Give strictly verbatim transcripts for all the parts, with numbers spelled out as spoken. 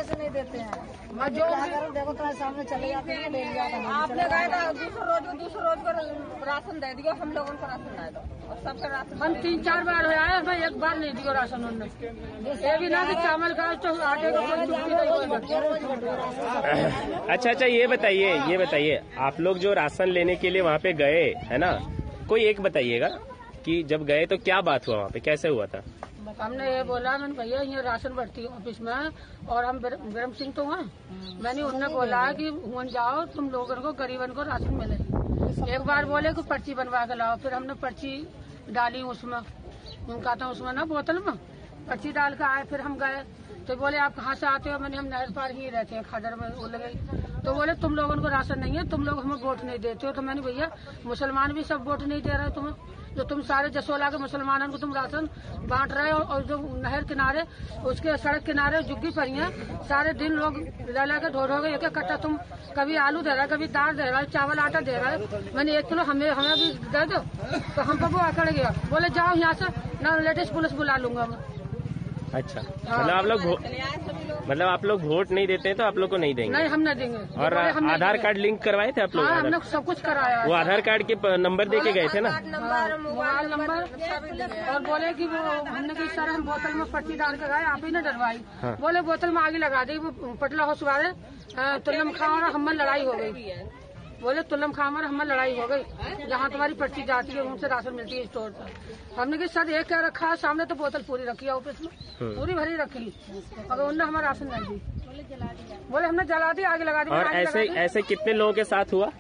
ऐसे नहीं देते हैं। मैं जो करूँ देखो तुम्हारे सामने चले जाते हैं, ले लिया। आपने कहा था दूसरे रोज को दूसरे रोज को राशन दे दिया, हम लोगों को राशन दे दो और सबका राशन। हम तीन चार बार हो आए, मैं एक बार नहीं दिया राशन उन्होंने। ये भी ना कि चावल का तो आटे का कोई नहीं। अच्छा अच्छा, ये बताइए ये बताइए आप लोग जो राशन लेने के लिए वहाँ पे गए है ना, कोई एक बताइएगा कि जब गए तो क्या बात हुआ, वहाँ पे कैसे हुआ था? हमने ये बोला, मैंने भैया ये राशन भर्ती ऑफिस में और हम ब्रह्म सिंह तो हैं, मैंने उनने बोला कि हुन जाओ तुम लोगों को गरीबन को राशन मिलेगी। एक बार बोले कि पर्ची बनवा के लाओ, फिर हमने पर्ची डाली उसमें, उनका था उसमें ना बोतल में पर्ची डाल के आए। फिर हम गए तो बोले आप कहाँ से आते हो? मैंने हम नहर पार ही रहते हैं खादर में। वो लगे तो बोले तुम लोगों को राशन नहीं है, तुम लोग हमें वोट नहीं देते हो। तो मैंने भैया मुसलमान भी सब वोट नहीं दे रहे तुम्हें, जो तुम सारे जसोला के मुसलमानों को तुम राशन बांट रहे हो। और जो नहर किनारे उसके सड़क किनारे झुग्गी पड़ी है, सारे दिन लोग ला के ढो ढो के एक एक कट्टा तुम कभी आलू दे रहा है, कभी दाल दे रहा है, चावल आटा दे रहा है। मैंने एक किलो हमें हमें भी दे दो, तो हम पर वो अकड़ गया, बोले जाओ यहाँ से, ना लेटेस्ट पुलिस बुला लूंगा मैं। अच्छा, मतलब आप लोग मतलब आप लोग वोट नहीं देते हैं तो आप लोग को नहीं देंगे? नहीं, हम नहीं देंगे। और आधार कार्ड लिंक करवाए थे आप लोग? हाँ, हमने सब कुछ कराया। वो आधार कार्ड के नंबर दे के गए थे ना? Mobile number. और बोले कि वो हमने कि सर हम बोतल में पर्ची डाल के गए, आप ही ने डरवाई। हाँ। बोले बोतल में आगे लगा दी, वो पटला हाउस वाले तुलम खां और हमें लड़ाई हो गई। बोले तुलम खां और हमें लड़ाई हो गई, जहाँ तुम्हारी पर्ची जाती है उनसे राशन मिलती है स्टोर पर। हमने कि सर एक क्या रखा है सामने, तो बोतल पूरी रखी है ऑफिस में, पूरी भरी रखी, अगर उनने हमारा राशन नहीं दी। बोले हमने जला दी, आगे लगा दी। और ऐसे ऐसे कितने लोगों के साथ हुआ?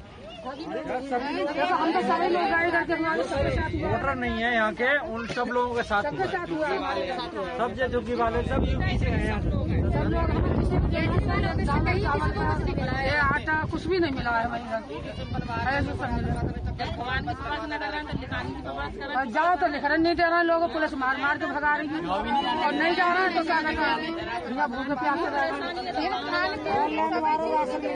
हम तो सारे लोग गाड़ी करके हमारे सबके साथ हुआ। वोटर नहीं है यहाँ के, उन सब लोगों के साथ सबके साथ हुआ। सब जो झुग्गी वाले सब यूपी से हैं। ये आटा कुछ भी नहीं मिला है वहीं और जाओ तो लिख रहे नहीं दे रहे हैं लोगों, पुलिस मार मार के भगा रही है। और नहीं जा रहा है तो क्या कहना है, भूखे प्यासे रहे।